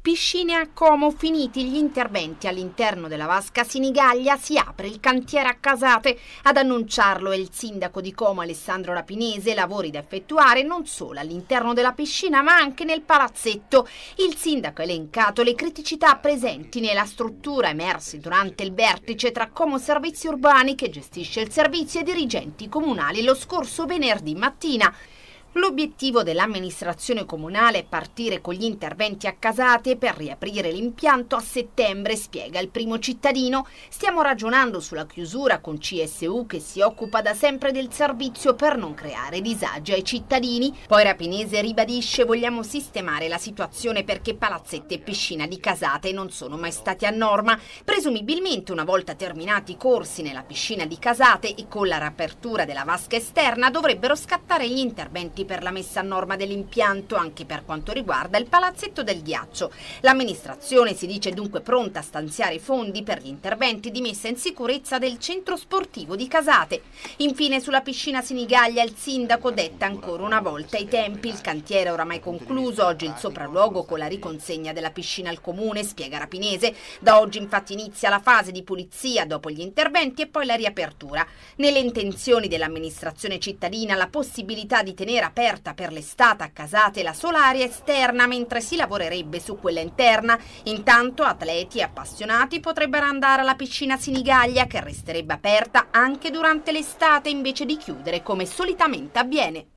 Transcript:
Piscine a Como, finiti gli interventi all'interno della vasca Sinigaglia, si apre il cantiere a Casate. Ad annunciarlo è il sindaco di Como Alessandro Rapinese. Lavori da effettuare non solo all'interno della piscina ma anche nel palazzetto. Il sindaco ha elencato le criticità presenti nella struttura emerse durante il vertice tra Como Servizi Urbani, che gestisce il servizio, e dirigenti comunali lo scorso venerdì mattina. L'obiettivo dell'amministrazione comunale è partire con gli interventi a Casate per riaprire l'impianto a settembre, spiega il primo cittadino. Stiamo ragionando sulla chiusura con CSU, che si occupa da sempre del servizio, per non creare disagi ai cittadini. Poi Rapinese ribadisce: vogliamo sistemare la situazione perché palazzetto e piscina di Casate non sono mai stati a norma. Presumibilmente, una volta terminati i corsi nella piscina di Casate e con la riapertura della vasca esterna, dovrebbero scattare gli interventi per la messa a norma dell'impianto anche per quanto riguarda il palazzetto del ghiaccio. L'amministrazione si dice dunque pronta a stanziare fondi per gli interventi di messa in sicurezza del centro sportivo di Casate. Infine, sulla piscina Sinigaglia il sindaco detta ancora una volta i tempi. Il cantiere è oramai concluso, oggi il sopralluogo con la riconsegna della piscina al comune, spiega Rapinese. Da oggi infatti inizia la fase di pulizia dopo gli interventi e poi la riapertura. Nelle intenzioni dell'amministrazione cittadina la possibilità di tenere aperta per l'estate a Casate la sola area esterna, mentre si lavorerebbe su quella interna. Intanto atleti e appassionati potrebbero andare alla piscina Sinigaglia, che resterebbe aperta anche durante l'estate invece di chiudere come solitamente avviene.